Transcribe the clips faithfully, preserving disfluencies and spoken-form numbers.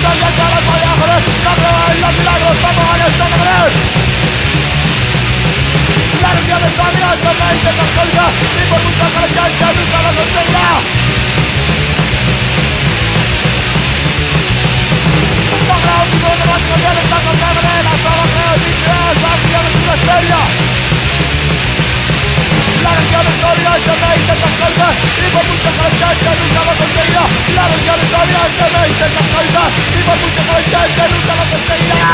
pendiente de los viajeros, la prueba en los milagros, como van estando con él. La energía de esta vida es la católica, y por mucha carencia nunca lo conseguirá. No creo que todo lo que viene está con la manera, solo creo que es la acción de una estrella. La energía de esta vida es la católica, y por mucha carencia nunca lo conseguirá. La energía de esta vida es la católica, y por mucha carencia nunca lo conseguirá.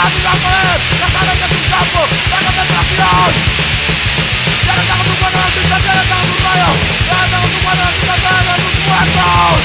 arriba a poder, ya sabes que es un campo, la concentración. Ya no tengo tu mano en tu instante, ya no tengo tu rayo, ya no tengo tu mano en tu instante, en tus muertos.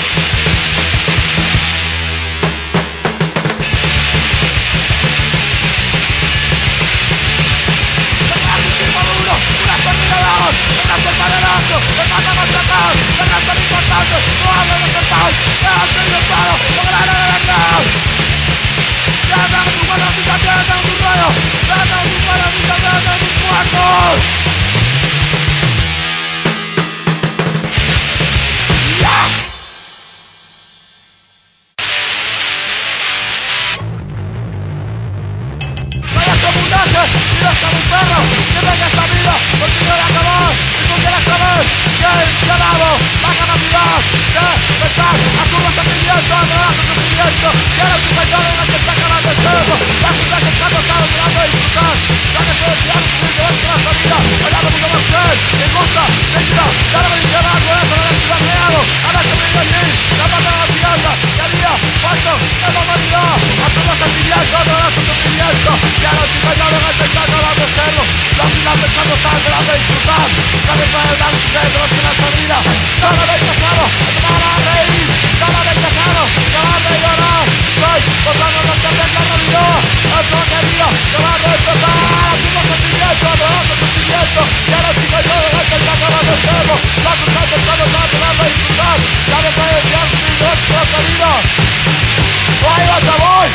Una corrida de dos, el resto para el alto, el más a machacar, el resto es importante, no hablo de total, ya has tenido claro, lo grande de verdad. Ya tengo tu mano, tu también, ya tengo tu rayo, ya tengo tu mano, tu también, ya tengo tus muertos. ¡Ya! ¡Vaya comunidad! ¡Mira hasta mi perro! ¡Que venga esta vida! ¡Porque no voy a acabar! ¡Y tú quieres saber que he dado la capacidad de pensar a tu sentimiento, a tu sufrimiento! ¡Quiero tu señor en el que está ganando el cerro! ¡La ciudad que está tocando, mirando a disfrutar! ¡Ya que puedes tirar un poquito de nuestra vida! ¡Bailando mucho más que él! ¡Me gusta! ¡Me gusta! ¡Ya no me dice nada! ¡No es para el ciudad creado! ¡Ahora que vengo allí! ¡La mano de la fianza! ¡Que había falto de normalidad! ¡A tu sentimiento, a tu sufrimiento! ¡Ya no estoy bailando en el que está ganando el cerro! ¡La ciudad pensando estar ganando a disfrutar! ¡Sabe para el dar un centro en nuestra vida! ¡No me habéis dejado! ¡No me reír! ¡No me habéis dejado! ¡No me habéis llorar! ¡Soy borrando los que tengan la vida! ¡Es lo que digo! ¡No me habéis dejado! ¡Tu sentimiento! ¡No me sentimiento! ¡Ya no estoy bailando en el que está ganando el cerro! ¡La ciudad pensando estar ganando a disfrutar! ¡Sabe para el dar un centro en nuestra vida! ¡Ahí vas a voy!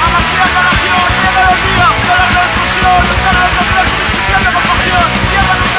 ¡Tierra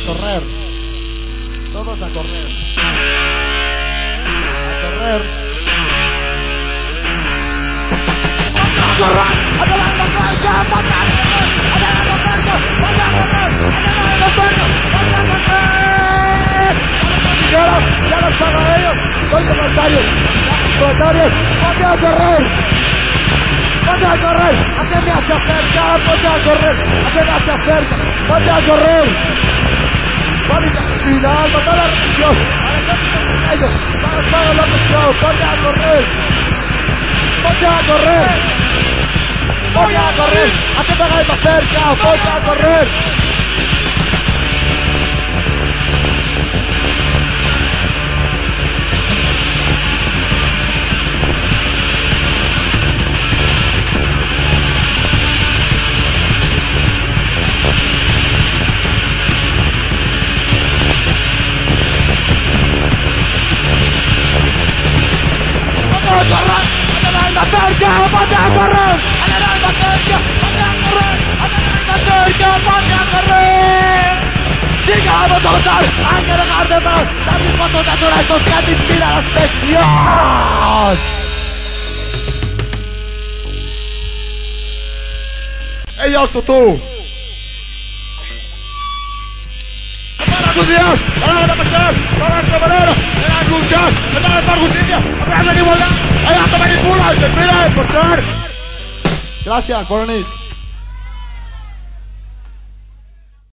correr. Todos a correr. A correr. ¡A correr! ¡A correr! ¡A ya los pagan ellos! ¡Son comentarios! ¡Comentarios! ¡Ponte a correr! ¡Ponte a correr! ¿A qué me hace acerca? ¡Ponte a correr! ¿A qué me hace acerca? ¡Ponte a correr! Final, mandar la represión. Al ejército con ellos. Vamos para la represión. Ponte a correr. Ponte a correr. Ponte a correr. ¿A qué me hagáis más cerca? Ponte a correr. ¡Ponte a correr! ¡Ponte a correr! ¡Ponte a correr! ¡Ponte a correr! ¡Sí que vamos a votar! ¡Hay que dejar de más! ¡Las mismas ondas horas que te inspira la expresión! ¡Ellos o tú! ¡Para la justicia! ¡Para la pasión! ¡Para la manera! ¡Para la lucha! ¡Para la justicia! ¡Para la igualdad! ¡Hay que manipular! ¡Se mira de portar! Gracias, coronel.